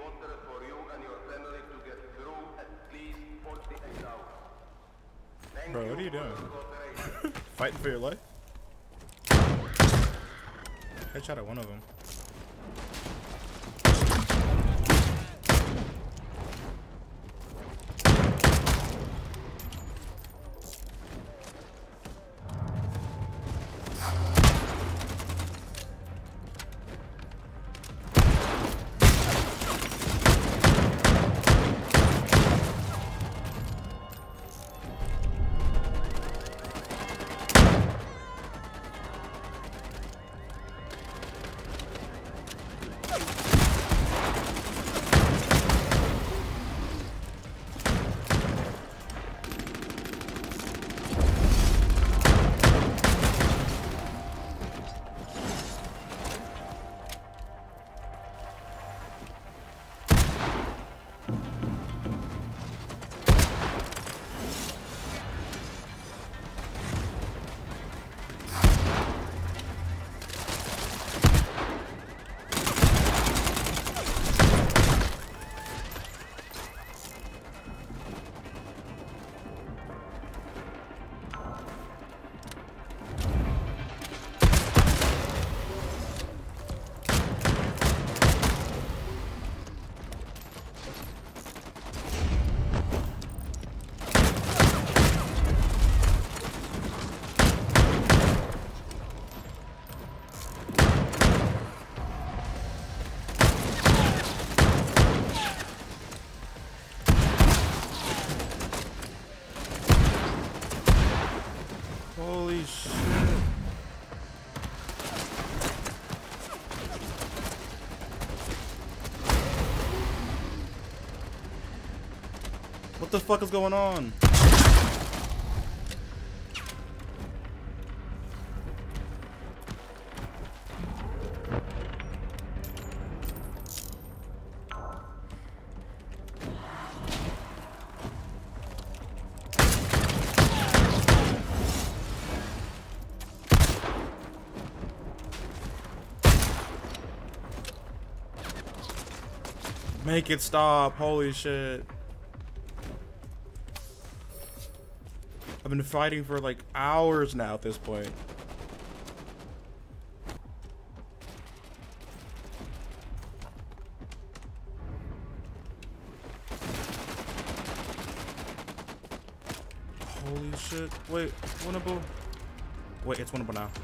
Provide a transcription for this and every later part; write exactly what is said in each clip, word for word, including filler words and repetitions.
order for you and your family to get through at least forty-eight hours. Thank Bro, you what are you for doing? your cooperation. Fighting for your life? Headshot at one of them. Holy shit. What the fuck is going on? Make it stop. Holy shit. I've been fighting for like hours now at this point. Holy shit. Wait, winnable. Wait, it's winnable now.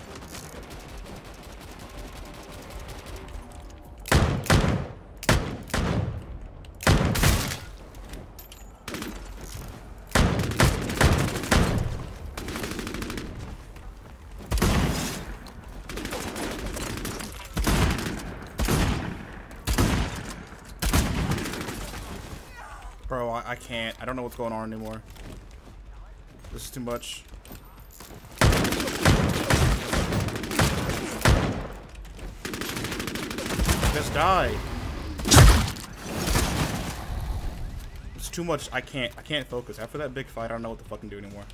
Bro, I, I can't. I don't know what's going on anymore. This is too much. Just die. It's too much. I can't. I can't focus. After that big fight, I don't know what to fucking do anymore.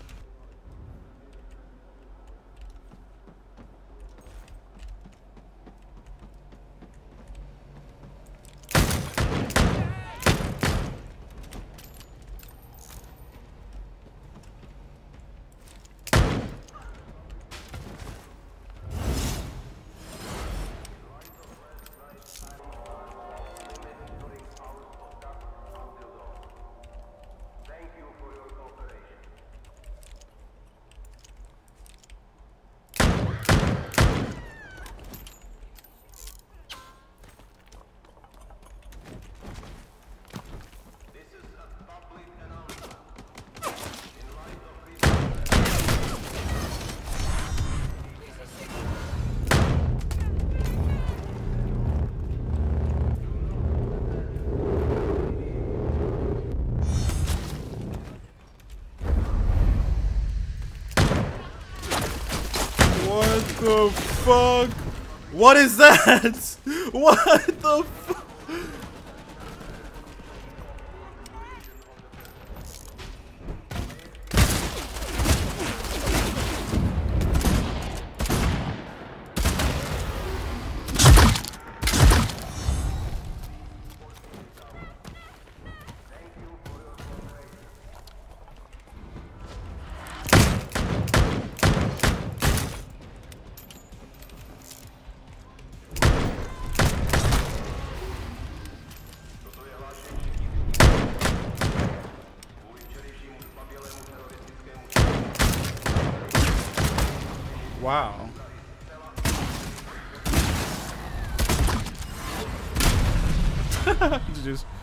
What the fuck? What is that? What the fuck? Wow. Just